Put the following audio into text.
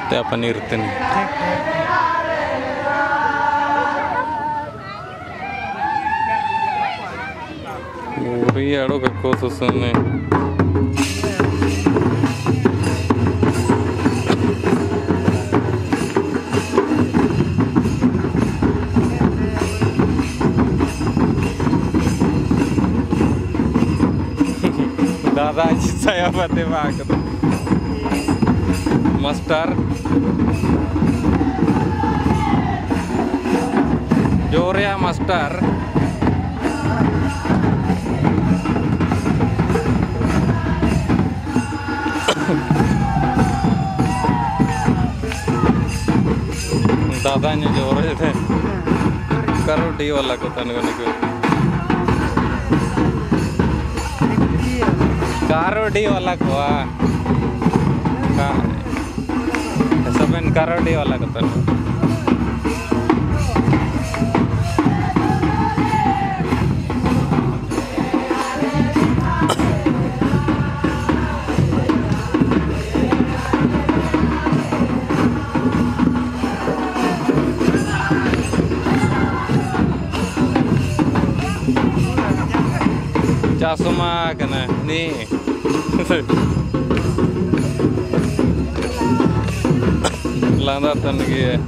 ಮತ್ತೆ ಅಪ್ಪ ಇರ್ತೀನಿ ಊರಿಗೆ ಆಡೋಬೇಕು ಸುಮ್ಮನೆ दादाजी saya pati banget master Joria master दादाnya Joria थे करो डी वाला को तनगने को कारोडी वाला को सबन कारोडी वाला को तो Casuma kena nih landasan lagi ya